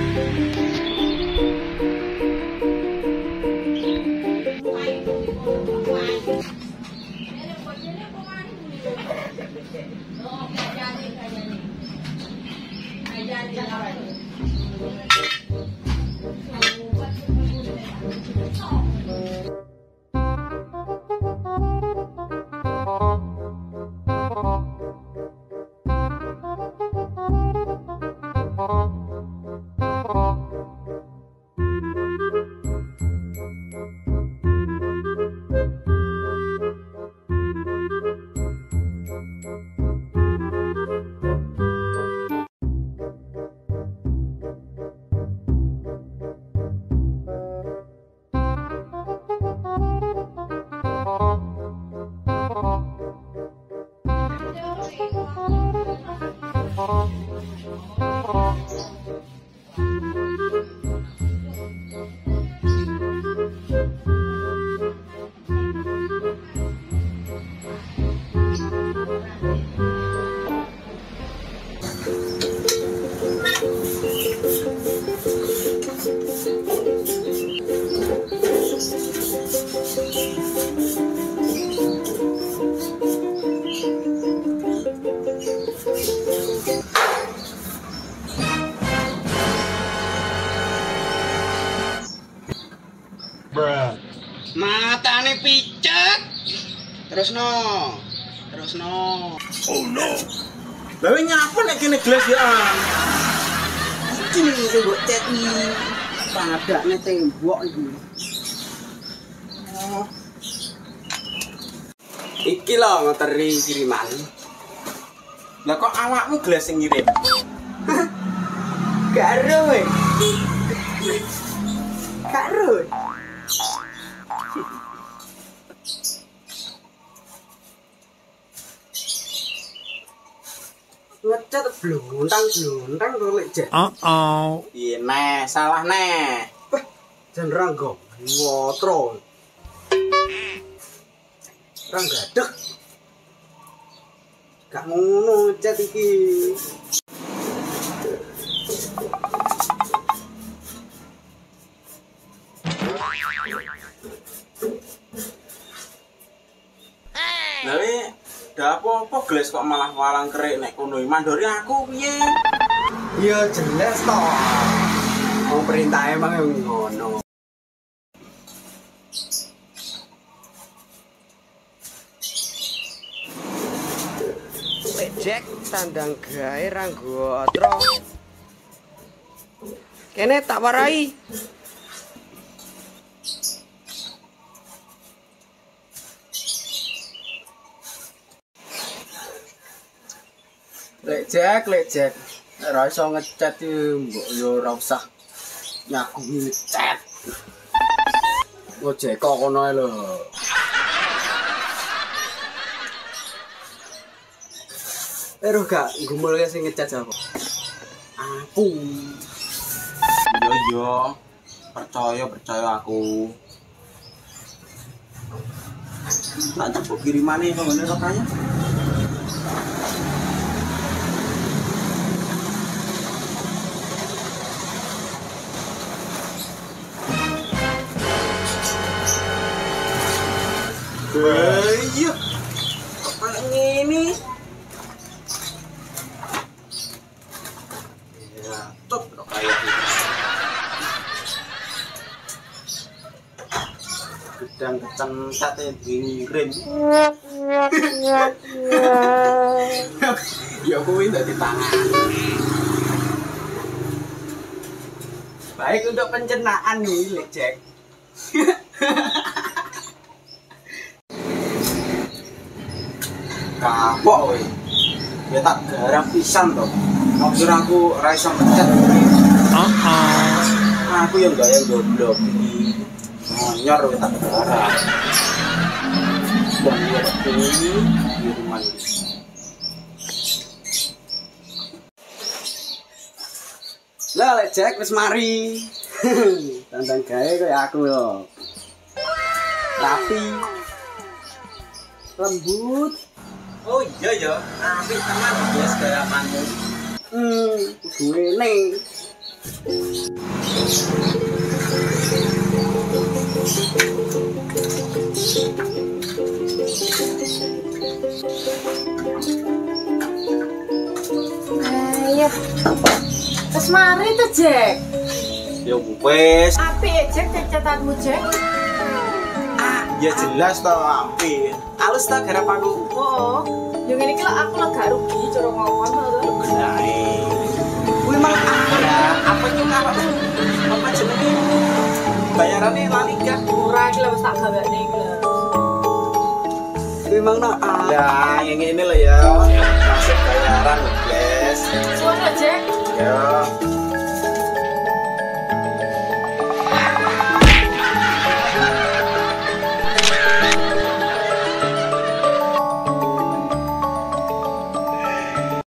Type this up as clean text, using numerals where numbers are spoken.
Matane picek. Terus no. Oh no. Lah nyapa nek kene gelas ya. Iki nih sing mbok cet iki. Padakne tembok iki. Oh. Iki lho ngoteri kiriman. Lah kok awakmu gelas sing ngirim? Karo we. Karo. Ngecat bluntang to lek jet. Piye neh, salah neh. Wah, jan ranggo ngotro. Rang gadeg. Gak ngono cat iki. Lah dah apa gelas kok malah walang kerik nek kono mandori aku piye? Ya jelas toh. Wong perintah emang yang ngono. Jack tandang gawe ranggo otro. Kene tak warai. Lek Jack. Ora iso ngecat iki mbok yo ora usah nyakungi ngecat. Ngojek kok kono ae lho. Ero gak gumulke sing ngecat apa? Aku. Yo. Percaya aku. Tak cepuk kirimane kok ngene rasanya. Ayo. Kok ngene? Ya, top kok kaya gitu. Gedang kecentat ngirim. Ya kuwi ndak ditangan. Baik untuk pencernaan nih, Jack. Kapok weh. Ya tak garap pisan to. Maksud aku ora iso mencet. Aku yang gaya goblok iki. Monyor weh tak garap. Dan dia ini di rumah ini. Lah lek Jack wis mari. Tandang gawe kaya aku lho. Rapi. Lembut. Oh iya ya, apik tenan bias garapanmu. Kudu ngene. Ayo. Terus mari tuh, Jack. Ya wes. Apik, Jack, catatanmu, Jack. Ya jelas toh api. Halus ta garap aku. Oh, yang ini kira aku lah gak rugi cara ngomong tuh. Benae. Kuwi mang apa juga apa jenenge? Bayarannya lali kan. Murah iki lah wis tak gawekne iki lah. Kuwi mang nah, yang ini loh ya. Masuk bayaran, guys. Suara, Jack. Ya.